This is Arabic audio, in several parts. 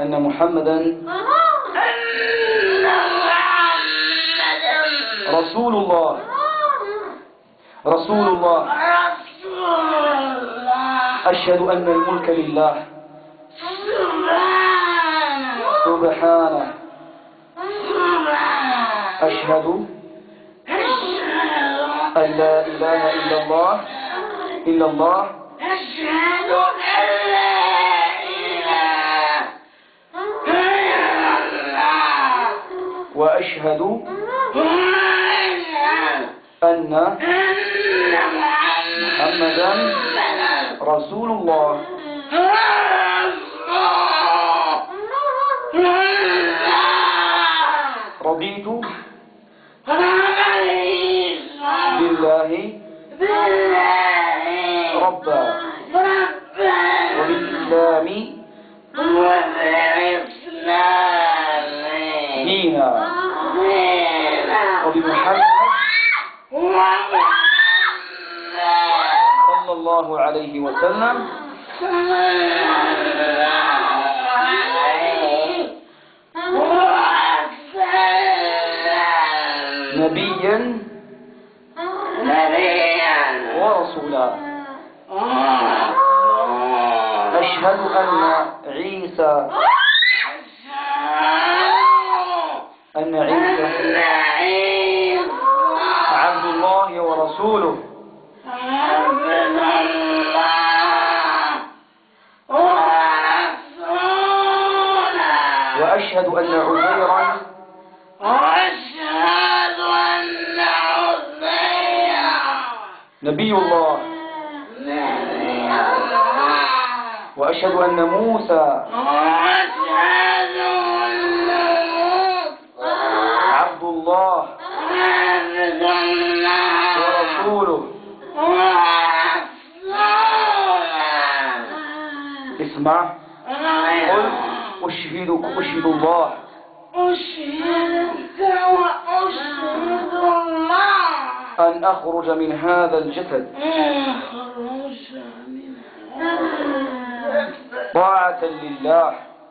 أن محمدا رسول الله. رسول الله. أشهد أن الملك لله سبحانه. أشهد أن لا إله إلا الله إلا الله. أشهد أن لا إله إلا الله. وأشهد أن محمدا رسول الله. رضيت بالله ربا وبالإسلام دينا وبمحمد صلى الله عليه وسلم نبيا ورسولا. أشهد أن عيسى عبد الله ورسوله. وأشهد أن عزيرا نبي الله. وأشهد أن موسى عبد الله ورسوله. اسمع. قل أشهد الله. أشهدك وأشهد الله أن أخرج من هذا الجسد طاعة لله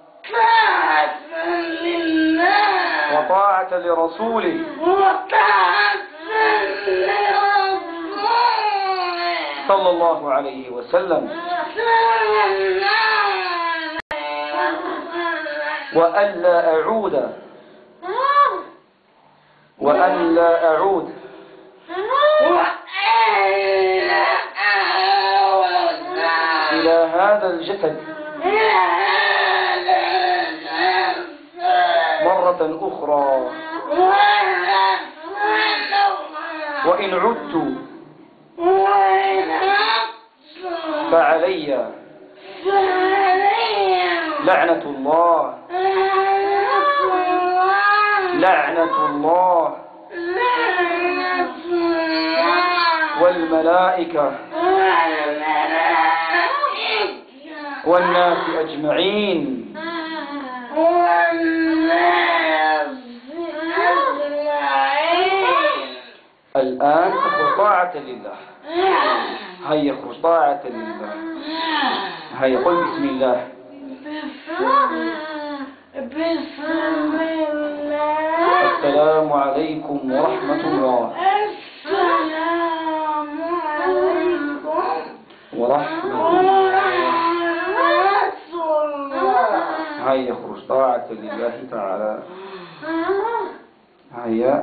وطاعة لرسوله صلى الله عليه وسلم. وألا أعود إلى هذا الجسد مرة أخرى. وإن عدت فعلي لعنة الله والملائكة والناس أجمعين. الآن تخرج طاعة لله. هيا اخرج طاعة لله. هيا قل بسم الله. السلام عليكم ورحمة الله. ورحمة الله. هيا اخرج طاعة لله تعالى. هيا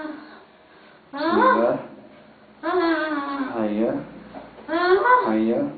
بسم الله. هيا